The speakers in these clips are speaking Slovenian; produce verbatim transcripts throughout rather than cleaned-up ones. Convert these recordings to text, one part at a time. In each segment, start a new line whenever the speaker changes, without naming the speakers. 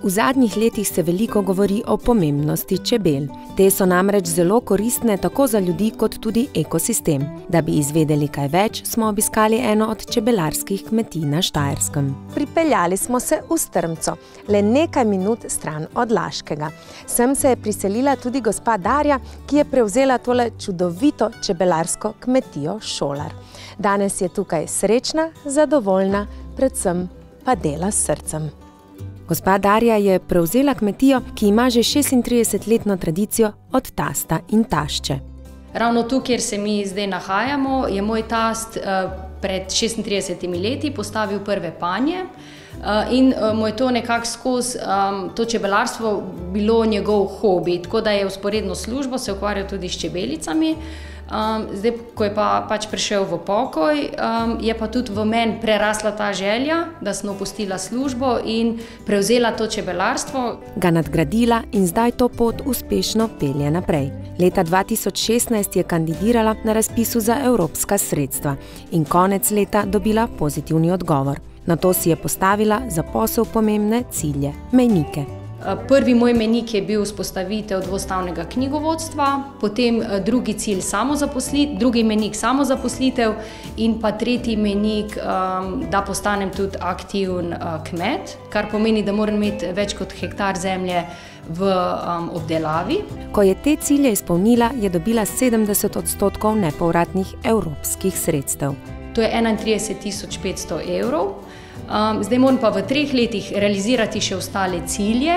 V zadnjih letih se veliko govori o pomembnosti čebel. Te so namreč zelo koristne tako za ljudi kot tudi ekosistem. Da bi izvedeli kaj več, smo obiskali eno od čebelarskih kmetij na Štajerskem. Pripeljali smo se v Strmco, le nekaj minut stran od Laškega. Sem se je priselila tudi gospa Darja, ki je prevzela tole čudovito čebelarsko kmetijo Šolar. Danes je tukaj srečna, zadovoljna, predvsem pa dela s srcem. Gospa Darja je prevzela kmetijo, ki ima že šestintridesetletno tradicijo od tasta in tašče.
Ravno tu, kjer se mi zdaj nahajamo, je moj tast pred šestintridesetimi leti postavil prve panje in mu je to nekako skozi to čebelarstvo bilo njegov hobi, tako da je vzporedno službo se ukvarjal tudi s čebelicami. Zdaj, ko je pa pač prišel v pokoj, je pa tudi v meni prerasla ta želja, da sem opustila službo in prevzela to čebelarstvo.
Ga nadgradila in zdaj to pot uspešno pelje naprej. Leta dva tisoč šestnajst je kandidirala na razpisu za evropska sredstva in konec leta dobila pozitivni odgovor. Nato si je postavila za posel pomembne cilje, mejnike.
Prvi moj mejnik je bil vzpostavitev dvostavnega knjigovodstva, potem drugi cilj samozaposlitev, drugi mejnik samozaposlitev in pa tretji mejnik, da postanem tudi aktiven kmet, kar pomeni, da moram imeti več kot hektar zemlje v obdelavi.
Ko je te cilje izpolnila, je dobila sedemdeset odstotkov nepovratnih evropskih sredstev.
To je enaintrideset tisoč petsto evrov. Zdaj moram pa v treh letih realizirati še ostale cilje,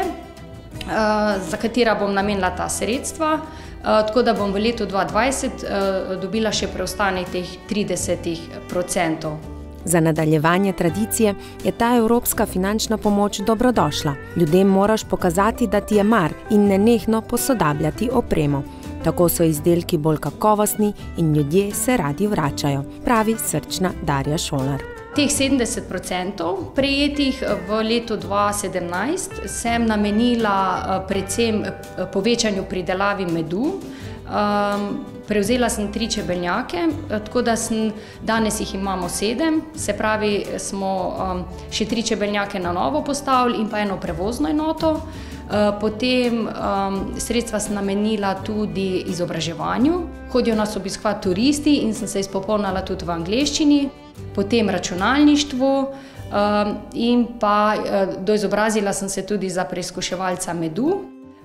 za katera bom namenila ta sredstva, tako da bom v letu dva dvajset dobila še preostanek teh trideset procentov.
Za nadaljevanje tradicije je ta evropska finančna pomoč dobrodošla. Ljudem moraš pokazati, da ti je mar in nenehno posodabljati opremo. Tako so izdelki bolj kakovostni in ljudje se radi vračajo, pravi srčna Darja Šolar.
Teh sedemdeset procentov prejetih v letu dva sedemnajst sem namenila predvsem povečanju pridelavi medu. Prevzela sem tri čebelnjake, tako da sem, danes jih imamo sedem, se pravi, smo še tri čebelnjake na novo postavili in pa eno prevozno enoto. Potem sredstva sem namenila tudi izobraževanju. Hodijo nas obiskovati turisti in sem se izpopolnila tudi v angleščini, potem računalništvu in pa doizobrazila sem se tudi za preizkuševalca medu.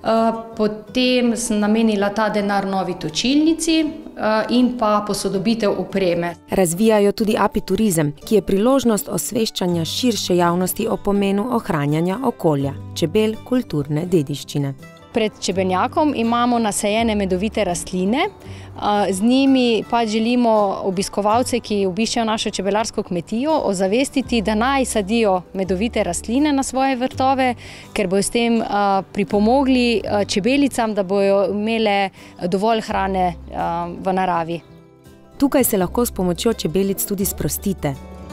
Potem sem namenila ta denar novi točilnici in pa posodobitev opreme.
Razvijajo tudi apiturizem, ki je priložnost osveščanja širše javnosti o pomenu ohranjanja okolja, čebel kulturne dediščine.
Pred čebelnjakom imamo nasajene medovite rastline, z njimi pa želimo obiskovalce, ki obiščejo našo čebelarsko kmetijo, ozavestiti, da naj sadijo medovite rastline na svoje vrtove, ker bojo s tem pripomogli čebelicam, da bojo imele dovolj hrane v naravi.
Tukaj se lahko s pomočjo čebelic tudi sprostite.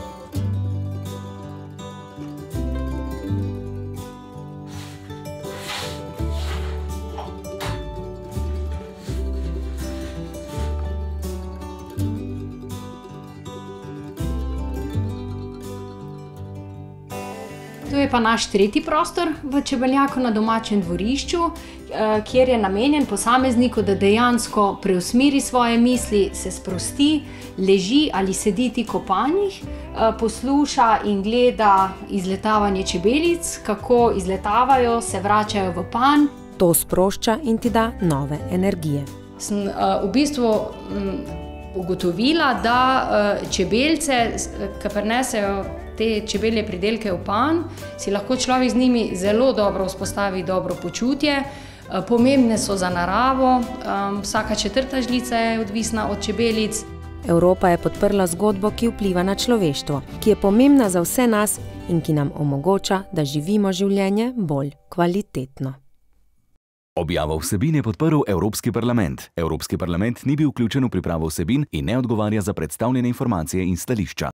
To je pa naš tretji prostor v čebelnjaku na domačem dvorišču, kjer je namenjen posamezniku, da dejansko preusmeri svoje misli, se sprosti, leži ali sedi v kopanjih, posluša in gleda izletavanje čebelic, kako izletavajo, se vračajo v panj.
To sprošča in ti da nove energije.
Sem v bistvu ugotovila, da čebelce, ki prinesejo te čebelje pridelke v panj, si lahko človek z njimi zelo dobro vzpostavi dobro počutje. Pomembne so za naravo, vsaka četrta žlica je odvisna od čebelic.
Evropa je podprla zgodbo, ki vpliva na človeštvo, ki je pomembna za vse nas in ki nam omogoča, da živimo življenje bolj kvalitetno.
Objavo vsebin je podprl Evropski parlament. Evropski parlament ni bil vključen v pripravo vsebin in ne odgovarja za predstavljene informacije in stališča.